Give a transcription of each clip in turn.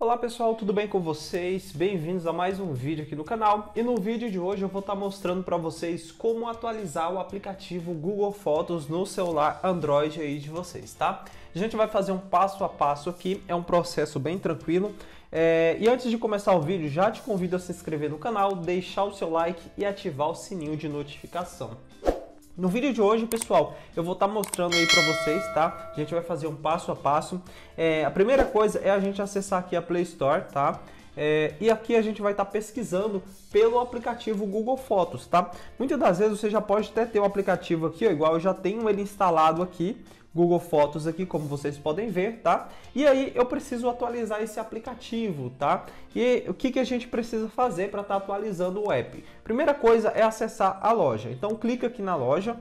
Olá pessoal, tudo bem com vocês? Bem-vindos a mais um vídeo aqui no canal. E no vídeo de hoje eu vou estar mostrando para vocês como atualizar o aplicativo Google Fotos no celular Android aí de vocês, tá? A gente vai fazer um passo a passo aqui, é um processo bem tranquilo. E antes de começar o vídeo, já te convido a se inscrever no canal, deixar o seu like e ativar o sininho de notificação. No vídeo de hoje, pessoal, eu vou estar mostrando aí para vocês, tá? A gente vai fazer um passo a passo. A primeira coisa é a gente acessar aqui a Play Store, tá? E aqui a gente vai estar pesquisando pelo aplicativo Google Fotos, tá? Muitas das vezes você já pode até ter o aplicativo aqui, ó, igual eu já tenho ele instalado aqui, Google Fotos aqui, como vocês podem ver, tá? E aí eu preciso atualizar esse aplicativo, tá? E o que a gente precisa fazer para estar atualizando o app? Primeira coisa é acessar a loja. Então clica aqui na loja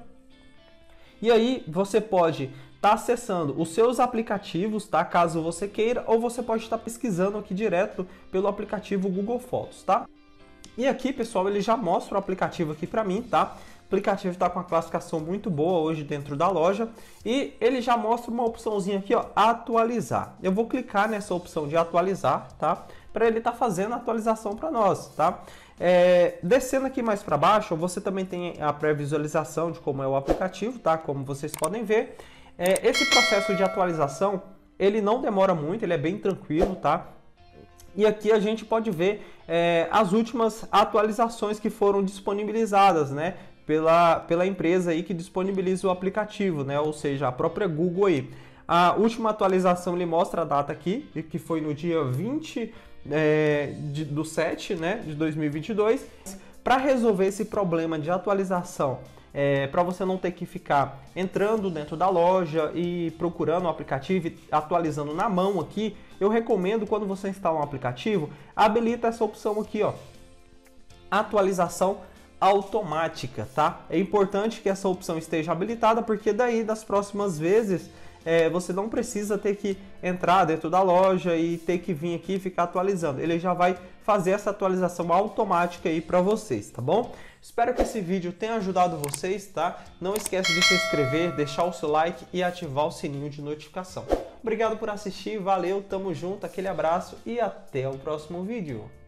e aí você pode estar acessando os seus aplicativos, tá? Caso você queira, ou você pode estar pesquisando aqui direto pelo aplicativo Google Fotos, tá? E aqui, pessoal, ele já mostra o aplicativo aqui para mim, tá? O aplicativo está com uma classificação muito boa hoje dentro da loja e ele já mostra uma opçãozinha aqui, ó, atualizar. Eu vou clicar nessa opção de atualizar, tá? Para ele estar fazendo a atualização para nós, tá? Descendo aqui mais para baixo, você também tem a pré-visualização de como é o aplicativo, tá? Como vocês podem ver. Esse processo de atualização, ele não demora muito, ele é bem tranquilo, tá? E aqui a gente pode ver as últimas atualizações que foram disponibilizadas, né? Pela empresa aí que disponibiliza o aplicativo, né? Ou seja, a própria Google aí. A última atualização ele mostra a data aqui, que foi no dia 20 do 7, né, de 2022. Para resolver esse problema de atualização, para você não ter que ficar entrando dentro da loja e procurando o aplicativo e atualizando na mão aqui, eu recomendo, quando você instala um aplicativo, habilita essa opção aqui, ó, atualização automática, tá? É importante que essa opção esteja habilitada, porque daí das próximas vezes você não precisa ter que entrar dentro da loja e ter que vir aqui e ficar atualizando. Ele já vai fazer essa atualização automática aí para vocês, tá bom? Espero que esse vídeo tenha ajudado vocês, tá? Não esqueça de se inscrever, deixar o seu like e ativar o sininho de notificação. Obrigado por assistir, valeu, tamo junto, aquele abraço e até o próximo vídeo.